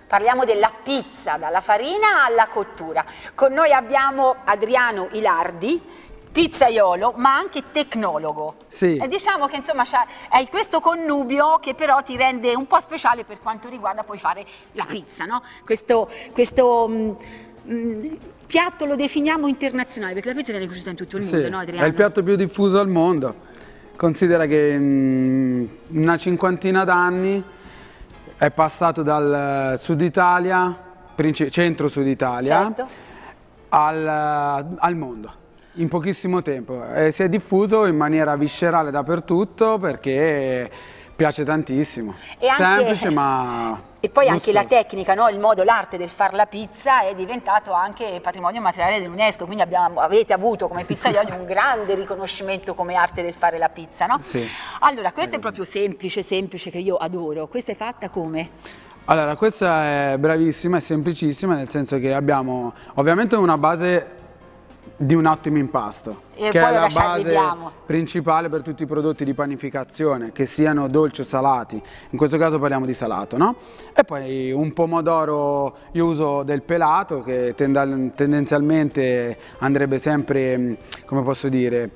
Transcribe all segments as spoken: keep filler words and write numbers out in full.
Parliamo della pizza, dalla farina alla cottura. Con noi abbiamo Adriano Ilardi, pizzaiolo, ma anche tecnologo. Sì. E diciamo che insomma hai questo connubio che però ti rende un po' speciale per quanto riguarda poi fare la pizza, no? Questo, questo mh, mh, piatto lo definiamo internazionale, perché la pizza viene conosciuta in tutto il mondo, sì, no Adriano? È il piatto più diffuso al mondo. Considera che mh, una cinquantina d'anni è passato dal sud Italia, centro-sud Italia, certo. al, al mondo, in pochissimo tempo. E si è diffuso in maniera viscerale dappertutto perché piace tantissimo. E anche... Semplice ma... E poi gustoso. anche la tecnica, no? Il modo, l'arte del far la pizza è diventato anche patrimonio materiale dell'UNESCO, quindi abbiamo, avete avuto come pizzaioli un grande riconoscimento come arte del fare la pizza, no? Sì. Allora, questa è proprio semplice, semplice, che io adoro. Questa è fatta come? Allora, questa è bravissima, è semplicissima, nel senso che abbiamo ovviamente una base di un ottimo impasto, e che poi è la base arriviamo. principale per tutti i prodotti di panificazione, che siano dolci o salati. In questo caso parliamo di salato, no? E poi un pomodoro, io uso del pelato, che tendenzialmente andrebbe sempre, come posso dire,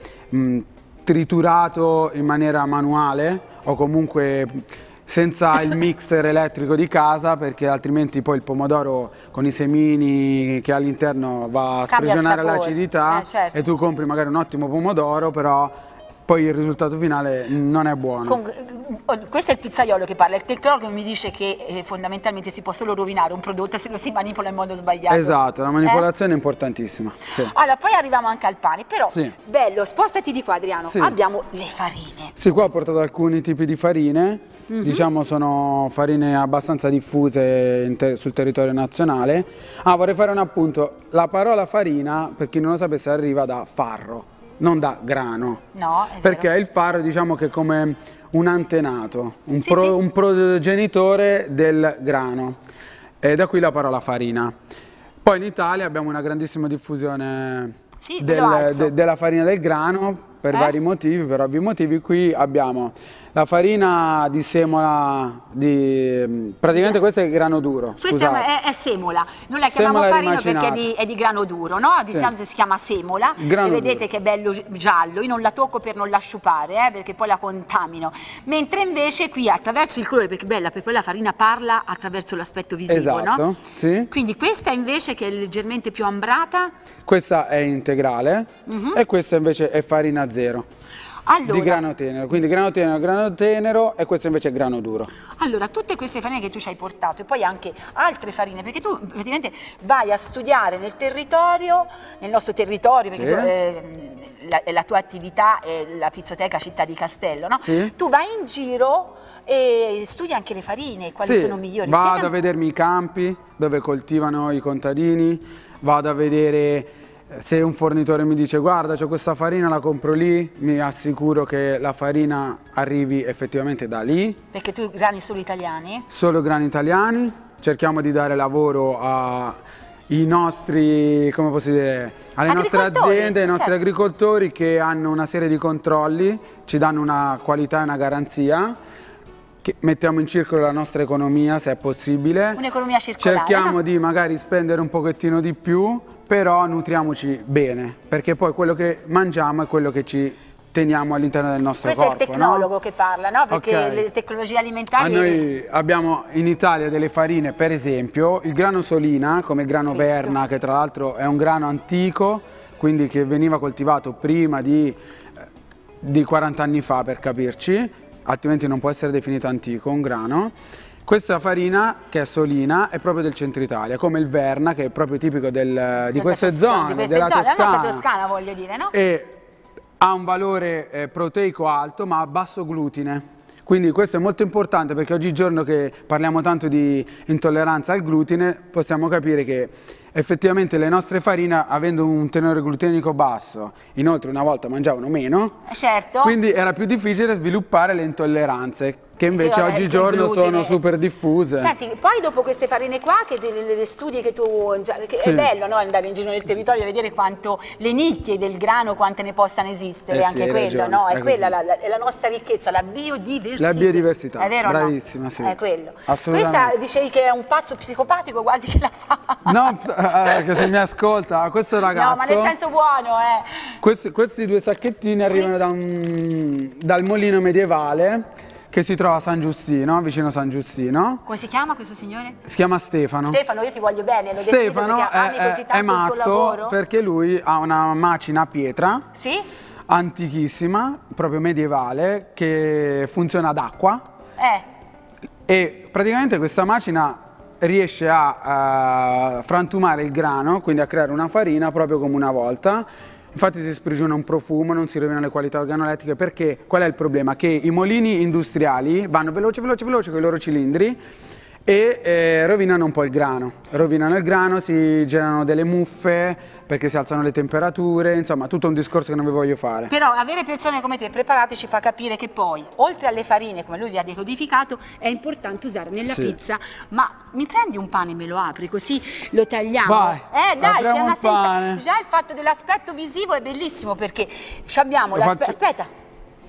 triturato in maniera manuale o comunque senza il mixer elettrico di casa, perché altrimenti poi il pomodoro con i semini che all'interno va a sprigionare l'acidità, eh, certo. E tu compri magari un ottimo pomodoro, però poi il risultato finale non è buono. Con, questo è il pizzaiolo che parla, il tecnologo mi dice che eh, fondamentalmente si può solo rovinare un prodotto se lo si manipola in modo sbagliato. Esatto, la manipolazione eh? è importantissima. Sì. Allora, poi arriviamo anche al pane, però sì. bello, spostati di qua Adriano, sì. abbiamo le farine. Sì, qua ho portato alcuni tipi di farine, mm-hmm. diciamo sono farine abbastanza diffuse te sul territorio nazionale. Ah, vorrei fare un appunto, la parola farina, per chi non lo sapesse, arriva da farro, non da grano, no, è perché vero. il farro diciamo che è come un antenato, un, sì, pro, sì. un progenitore del grano, e da qui la parola farina. Poi in Italia abbiamo una grandissima diffusione sì, del, de, della farina del grano, per eh? vari motivi, per ovvi motivi. Qui abbiamo la farina di semola, di, praticamente eh. questo è il grano duro. Questa è, è semola, noi la chiamiamo semola farina perché è di, è di grano duro, no? Di sì. Si chiama semola, grano e vedete duro. che è bello giallo, io non la tocco per non lasciupare, eh, perché poi la contamino, mentre invece qui attraverso il colore, perché è bella, perché poi la farina parla attraverso l'aspetto visivo, esatto, no? Sì. Quindi questa invece che è leggermente più ambrata? Questa è integrale, uh-huh. e questa invece è farina zero. Allora, di grano tenero, quindi grano tenero, grano tenero, e questo invece è grano duro. Allora, tutte queste farine che tu ci hai portato e poi anche altre farine, perché tu praticamente vai a studiare nel territorio, nel nostro territorio, perché sì. tu, eh, la, la tua attività è la pizzoteca Città di Castello, no? Sì. Tu vai in giro e studi anche le farine, quali sì. sono migliori. Vado Spiegami. a vedermi i campi dove coltivano i contadini, vado a vedere... Se un fornitore mi dice guarda c'ho questa farina, la compro lì, mi assicuro che la farina arrivi effettivamente da lì. Perché tu grani solo italiani? Solo grani italiani, cerchiamo di dare lavoro ai nostri, come posso dire, alle nostre aziende, ai nostri certo. agricoltori, che hanno una serie di controlli, ci danno una qualità e una garanzia. Che mettiamo in circolo la nostra economia se è possibile. Un'economia circolare. Cerchiamo no? di magari spendere un pochettino di più, però nutriamoci bene, perché poi quello che mangiamo è quello che ci teniamo all'interno del nostro Questo corpo. Questo è il tecnologo, no? che parla, no? Perché okay. le tecnologie alimentari... A noi abbiamo in Italia delle farine, per esempio, il grano solina, come il grano Questo. Verna, che tra l'altro è un grano antico, quindi che veniva coltivato prima di, di quaranta anni fa, per capirci, altrimenti non può essere definito antico un grano. Questa farina, che è solina, è proprio del centro Italia, come il Verna, che è proprio tipico del, di queste zone, di queste della zone, Toscana. La nostra Toscana, voglio dire, no? E ha un valore eh, proteico alto, ma a basso glutine. Quindi questo è molto importante, perché oggigiorno che parliamo tanto di intolleranza al glutine, possiamo capire che effettivamente le nostre farine, avendo un tenore glutenico basso, inoltre una volta mangiavano meno, certo. quindi era più difficile sviluppare le intolleranze. che invece che, vabbè, oggigiorno sono super diffuse. Senti, poi dopo queste farine qua, che le, le studi che tu... Che sì. È bello, no, andare in giro nel territorio e vedere quanto le nicchie del grano, quante ne possano esistere, eh anche sì, quello, ragione, no? È, è quella la, la, è la nostra ricchezza, la biodiversità. La biodiversità, è vero, bravissima, no? sì. È quello. Assolutamente. Questa dicevi che è un pazzo psicopatico quasi che la fa. No, eh, che se mi ascolta, questo ragazzo... No, ma nel senso buono, eh. Questi, questi due sacchettini sì. arrivano da un, dal molino medievale che si trova a San Giustino, vicino a San Giustino. Come si chiama questo signore? Si chiama Stefano. Stefano, io ti voglio bene, lo Stefano è, è, è matto perché lui ha una macina a pietra, sì? antichissima, proprio medievale, che funziona ad acqua. Eh. E praticamente questa macina riesce a, a frantumare il grano, quindi a creare una farina proprio come una volta. Infatti si sprigiona un profumo, non si rovinano le qualità organolettiche, perché qual è il problema? Che i molini industriali vanno veloce, veloce, veloce con i loro cilindri e eh, rovinano un po' il grano. Rovinano il grano, si generano delle muffe perché si alzano le temperature, insomma tutto un discorso che non vi voglio fare. Però avere persone come te preparate ci fa capire che poi, oltre alle farine, come lui vi ha decodificato, è importante usare nella sì. pizza. Ma mi prendi un pane e me lo apri, così lo tagliamo? Vai, eh dai, che è una senza... Già il fatto dell'aspetto visivo è bellissimo, perché abbiamo l'aspetto... Faccio... Aspetta!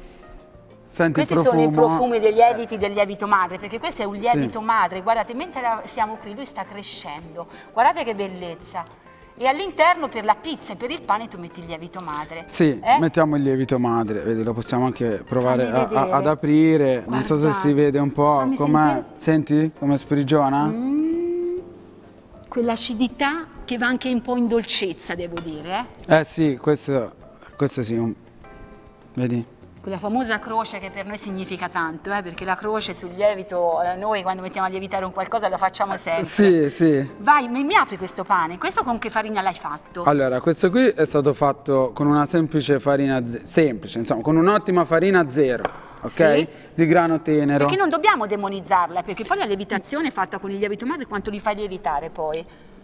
Senti Questi il sono i profumi dei lieviti del lievito madre, perché questo è un lievito sì. madre. Guardate, mentre siamo qui lui sta crescendo, guardate che bellezza. E all'interno per la pizza e per il pane tu metti il lievito madre. Sì, eh? mettiamo il lievito madre, vedi, lo possiamo anche provare a, a, ad aprire. Guardate. Non so se si vede un po' com'è. Senti come sprigiona? Mm, quell'acidità che va anche un po' in dolcezza, devo dire. Eh, eh sì, questo, questo sì, un... vedi? Quella famosa croce che per noi significa tanto, eh, perché la croce sul lievito, eh, noi quando mettiamo a lievitare un qualcosa la facciamo sempre. Sì, sì. Vai, mi, mi apri questo pane. Questo con che farina l'hai fatto? Allora, questo qui è stato fatto con una semplice farina, semplice, insomma, con un'ottima farina zero, ok? Sì? Di grano tenero. Perché non dobbiamo demonizzarla, perché poi la lievitazione fatta con il lievito madre, quanto li fai lievitare poi?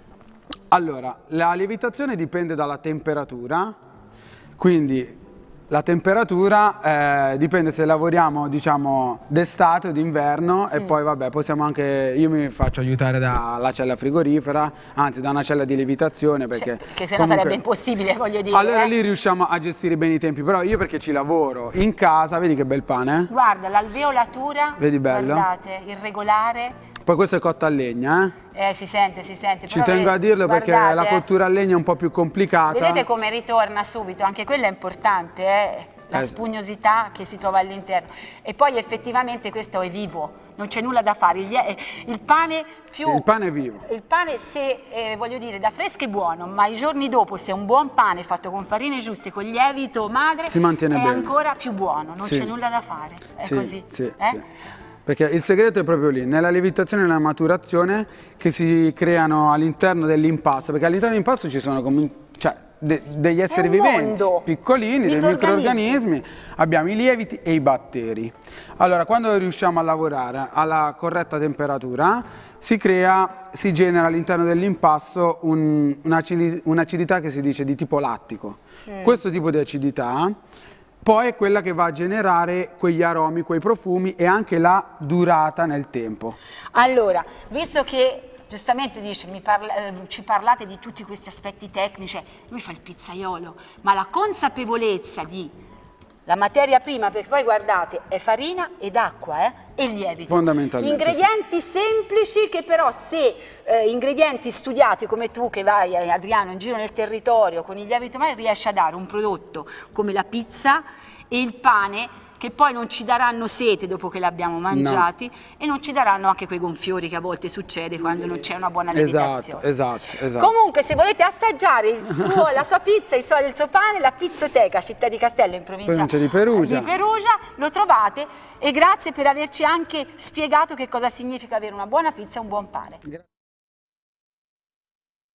Allora, la lievitazione dipende dalla temperatura, quindi... La temperatura eh, dipende se lavoriamo, diciamo, d'estate o d'inverno mm. e poi vabbè possiamo anche, io mi faccio aiutare dalla cella frigorifera, anzi da una cella di lievitazione perché... Cioè, che se no comunque, sarebbe impossibile, voglio dire. Allora eh? lì riusciamo a gestire bene i tempi, però io perché ci lavoro in casa, vedi che bel pane? Eh? Guarda, l'alveolatura, vedi bello? Guardate, irregolare. Poi questo è cotto a legna, eh? Eh, si sente, si sente. Ci tengo a dirlo guardate, perché la cottura a legna è un po' più complicata. Vedete come ritorna subito, anche quello è importante, eh? La eh. spugnosità che si trova all'interno. E poi effettivamente questo è vivo, non c'è nulla da fare. Il, il pane più... Il pane è vivo. Il pane se, eh, voglio dire, da fresco è buono, ma i giorni dopo se è un buon pane fatto con farine giuste, con lievito madre, si mantiene è bene. ancora più buono, non sì. c'è nulla da fare. È sì, così. Sì, eh? sì. Perché il segreto è proprio lì, nella lievitazione e nella maturazione che si creano all'interno dell'impasto, perché all'interno dell'impasto ci sono come, cioè, de, degli esseri viventi, piccolini, dei microrganismi, abbiamo i lieviti e i batteri. Allora, quando riusciamo a lavorare alla corretta temperatura, si crea, si genera all'interno dell'impasto un'acidità un che si dice di tipo lattico. Mm. Questo tipo di acidità poi è quella che va a generare quegli aromi, quei profumi e anche la durata nel tempo. Allora, visto che giustamente dice, mi parla, eh, ci parlate di tutti questi aspetti tecnici, lui fa il pizzaiolo, ma la consapevolezza di la materia prima, perché poi guardate, è farina ed acqua eh, e lievito. Fondamentalmente. Ingredienti sì. semplici che però se eh, ingredienti studiati come tu che vai eh, Adriano in giro nel territorio con il lievito madre riesci a dare un prodotto come la pizza e il pane che poi non ci daranno sete dopo che li abbiamo mangiati no. e non ci daranno anche quei gonfiori che a volte succede quando non c'è una buona lievitazione. Esatto, esatto, esatto. Comunque se volete assaggiare il suo, la sua pizza, il suo, il suo pane, la Pizzoteca Città di Castello in provincia, provincia di, Perugia. di Perugia, lo trovate e grazie per averci anche spiegato che cosa significa avere una buona pizza e un buon pane. Grazie.